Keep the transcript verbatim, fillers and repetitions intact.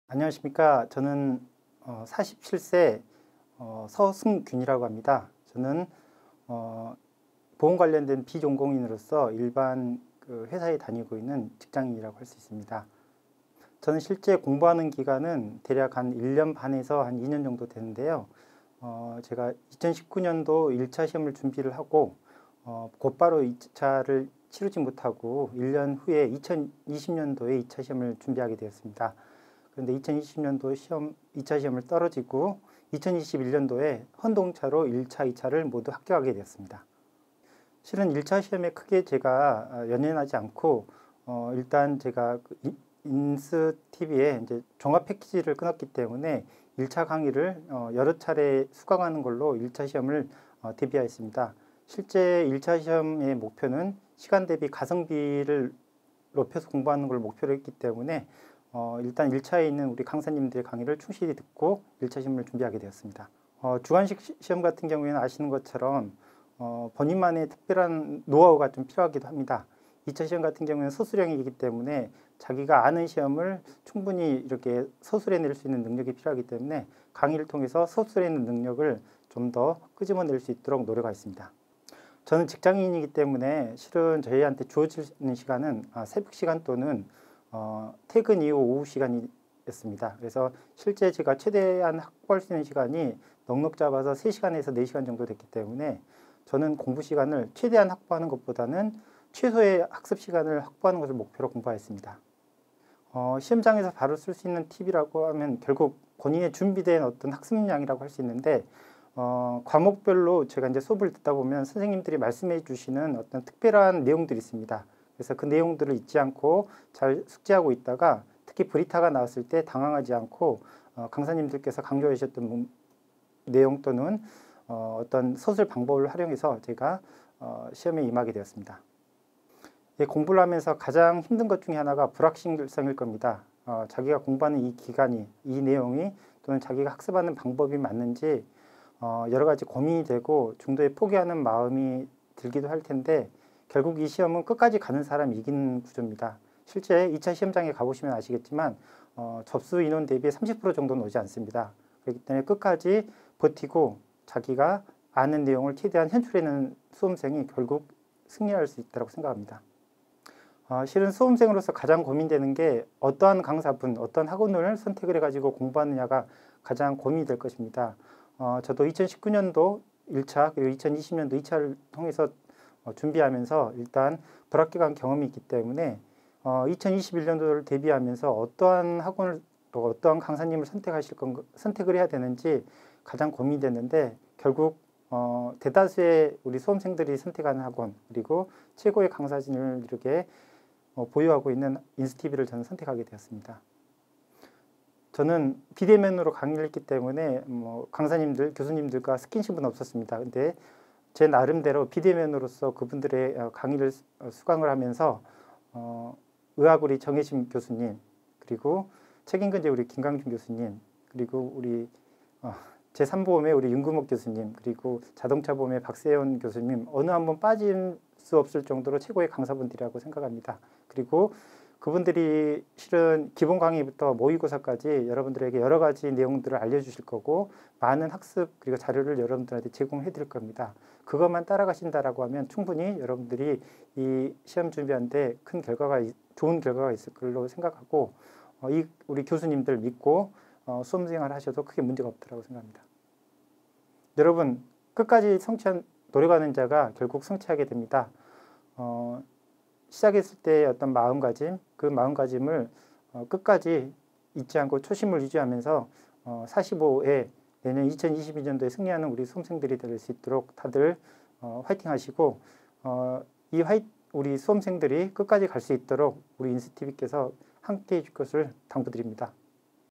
안녕하십니까. 저는 어, 사십칠 세 어, 서승균이라고 합니다. 저는 어, 보험 관련된 비전공인으로서 일반 그 회사에 다니고 있는 직장인이라고 할 수 있습니다. 저는 실제 공부하는 기간은 대략 한 일 년 반에서 한 이 년 정도 되는데요. 어, 제가 이천십구 년도 일 차 시험을 준비를 하고 어, 곧바로 이 차를 치르지 못하고 일 년 후에 이천이십 년도에 이 차 시험을 준비하게 되었습니다. 그런데 이천이십 년도 시험 이 차 시험을 떨어지고 이천이십일 년도에 헌동차로 일 차, 이 차를 모두 합격하게 되었습니다. 실은 일 차 시험에 크게 제가 연연하지 않고 어, 일단 제가 인스티비에 이제 종합 패키지를 끊었기 때문에 일 차 강의를 어, 여러 차례 수강하는 걸로 일 차 시험을 어, 대비하였습니다. 실제 일 차 시험의 목표는 시간 대비 가성비를 높여서 공부하는 걸 목표로 했기 때문에 어, 일단 일 차에 있는 우리 강사님들의 강의를 충실히 듣고 일 차 시험을 준비하게 되었습니다. 어, 주관식 시험 같은 경우에는 아시는 것처럼 어, 본인만의 특별한 노하우가 좀 필요하기도 합니다. 이 차 시험 같은 경우에는 서술형이기 때문에 자기가 아는 시험을 충분히 이렇게 서술해낼 수 있는 능력이 필요하기 때문에 강의를 통해서 서술해내는 능력을 좀 더 끄집어낼 수 있도록 노력하였습니다. 저는 직장인이기 때문에 실은 저희한테 주어지는 시간은 아, 새벽 시간 또는 어, 퇴근 이후 오후 시간이었습니다. 그래서 실제 제가 최대한 확보할 수 있는 시간이 넉넉 잡아서 세 시간에서 네 시간 정도 됐기 때문에 저는 공부 시간을 최대한 확보하는 것보다는 최소의 학습 시간을 확보하는 것을 목표로 공부하였습니다. 어, 시험장에서 바로 쓸 수 있는 팁이라고 하면 결국 본인의 준비된 어떤 학습량이라고 할 수 있는데 어, 과목별로 제가 이제 수업을 듣다 보면 선생님들이 말씀해 주시는 어떤 특별한 내용들이 있습니다. 그래서 그 내용들을 잊지 않고 잘 숙지하고 있다가 특히 브리타가 나왔을 때 당황하지 않고 어, 강사님들께서 강조해 주셨던 내용 또는 어, 어떤 서술 방법을 활용해서 제가 어, 시험에 임하게 되었습니다. 예, 공부를 하면서 가장 힘든 것 중에 하나가 불확실성일 겁니다. 어, 자기가 공부하는 이 기간이, 이 내용이 또는 자기가 학습하는 방법이 맞는지 어, 여러 가지 고민이 되고 중도에 포기하는 마음이 들기도 할 텐데 결국 이 시험은 끝까지 가는 사람이 이기는 구조입니다. 실제 이 차 시험장에 가보시면 아시겠지만 어, 접수 인원 대비 삼십 퍼센트 정도는 오지 않습니다. 그렇기 때문에 끝까지 버티고 자기가 아는 내용을 최대한 현출해내는 수험생이 결국 승리할 수 있다고 생각합니다. 어, 실은 수험생으로서 가장 고민되는 게 어떠한 강사분, 어떤 학원을 선택을 해가지고 공부하느냐가 가장 고민이 될 것입니다. 어, 저도 이천십구 년도 일 차 그리고 이천이십 년도 이 차를 통해서 어, 준비하면서 일단 불합격한 경험이 있기 때문에 어, 이천이십일 년도를 대비하면서 어떠한 학원을 또 어떠한 강사님을 선택하실 건 선택을 해야 되는지 가장 고민됐는데 결국 어, 대다수의 우리 수험생들이 선택하는 학원 그리고 최고의 강사진을 이렇게 어, 보유하고 있는 인스티비를 저는 선택하게 되었습니다. 저는 비대면으로 강의를 했기 때문에 뭐 강사님들, 교수님들과 스킨십은 없었습니다. 근데 제 나름대로 비대면으로서 그분들의 강의를 수강을 하면서 어, 의학 우리 정혜심 교수님 그리고 책임근제 우리 김강준 교수님 그리고 우리 어, 제삼 보험의 우리 윤구목 교수님 그리고 자동차 보험의 박세현 교수님 어느 한 번 빠질 수 없을 정도로 최고의 강사분들이라고 생각합니다. 그리고 그분들이 실은 기본 강의부터 모의고사까지 여러분들에게 여러 가지 내용들을 알려주실 거고 많은 학습 그리고 자료를 여러분들한테 제공해 드릴 겁니다. 그것만 따라가신다라고 하면 충분히 여러분들이 이 시험 준비하는데 큰 결과가 좋은 결과가 있을 걸로 생각하고 어, 이 우리 교수님들 믿고 어, 수험생활 하셔도 크게 문제가 없다고 생각합니다. 여러분 끝까지 성취한 노력하는 자가 결국 성취하게 됩니다. 어, 시작했을 때의 어떤 마음가짐, 그 마음가짐을 어, 끝까지 잊지 않고 초심을 유지하면서 어, 사십오에 내년 이천이십이 년도에 승리하는 우리 수험생들이 될 수 있도록 다들 어, 화이팅 하시고 어, 이 화이, 우리 수험생들이 끝까지 갈 수 있도록 우리 인스티비께서 함께 해줄 것을 당부드립니다.